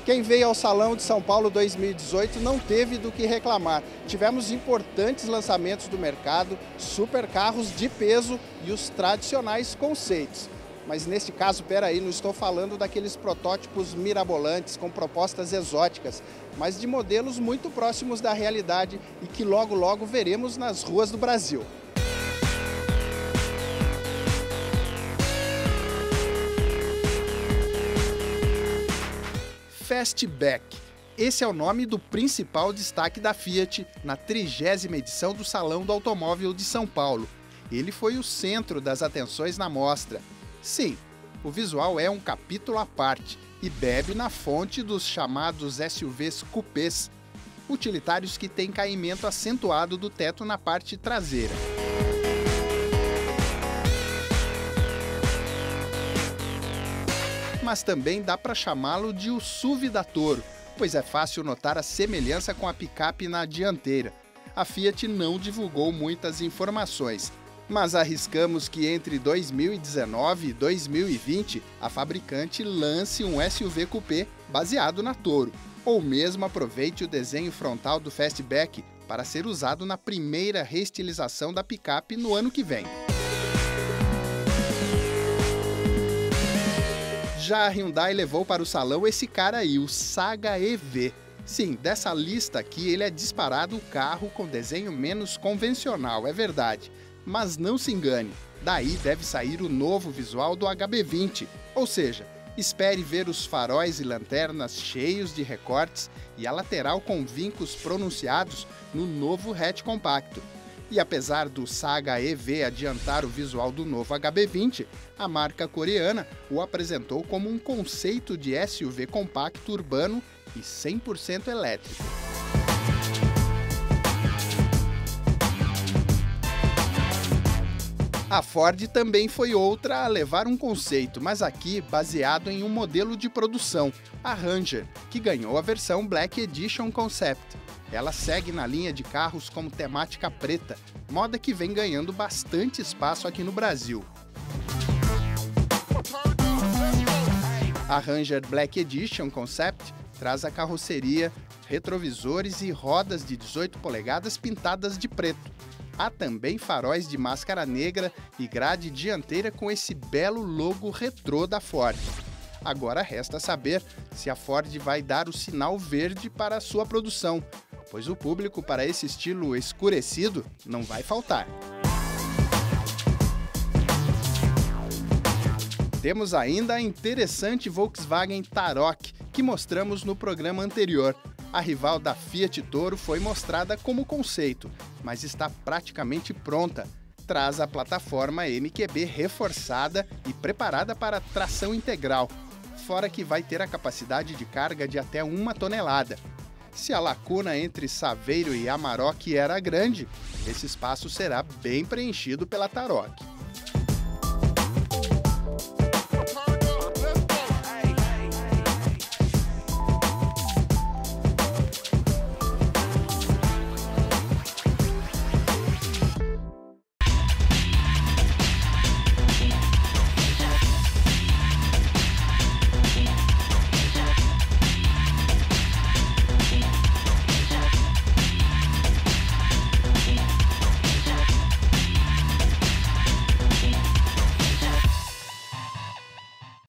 Quem veio ao Salão de São Paulo 2018 não teve do que reclamar. Tivemos importantes lançamentos do mercado, supercarros de peso e os tradicionais conceitos. Mas neste caso, peraí, não estou falando daqueles protótipos mirabolantes com propostas exóticas, mas de modelos muito próximos da realidade e que logo logo veremos nas ruas do Brasil. Fastback. Esse é o nome do principal destaque da Fiat na 30ª edição do Salão do Automóvel de São Paulo. Ele foi o centro das atenções na mostra. Sim, o visual é um capítulo à parte e bebe na fonte dos chamados SUVs coupés, utilitários que têm caimento acentuado do teto na parte traseira. Mas também dá para chamá-lo de o SUV da Toro, pois é fácil notar a semelhança com a picape na dianteira. A Fiat não divulgou muitas informações, mas arriscamos que entre 2019 e 2020 a fabricante lance um SUV coupé baseado na Toro, ou mesmo aproveite o desenho frontal do Fastback para ser usado na primeira reestilização da picape no ano que vem. Já a Hyundai levou para o salão esse cara aí, o Saga EV. Sim, dessa lista aqui ele é disparado o carro com desenho menos convencional, é verdade. Mas não se engane, daí deve sair o novo visual do HB20, ou seja, espere ver os faróis e lanternas cheios de recortes e a lateral com vincos pronunciados no novo hatch compacto. E apesar do Saga EV adiantar o visual do novo HB20, a marca coreana o apresentou como um conceito de SUV compacto urbano e 100% elétrico. A Ford também foi outra a levar um conceito, mas aqui baseado em um modelo de produção, a Ranger, que ganhou a versão Black Edition Concept. Ela segue na linha de carros como temática preta, moda que vem ganhando bastante espaço aqui no Brasil. A Ranger Black Edition Concept traz a carroceria, retrovisores e rodas de 18 polegadas pintadas de preto. Há também faróis de máscara negra e grade dianteira com esse belo logo retrô da Ford. Agora resta saber se a Ford vai dar o sinal verde para a sua produção, pois o público para esse estilo escurecido não vai faltar. Temos ainda a interessante Volkswagen Tarok, que mostramos no programa anterior. A rival da Fiat Toro foi mostrada como conceito, mas está praticamente pronta. Traz a plataforma MQB reforçada e preparada para tração integral, fora que vai ter a capacidade de carga de até 1 tonelada. Se a lacuna entre Saveiro e Amarok era grande, esse espaço será bem preenchido pela Tarok.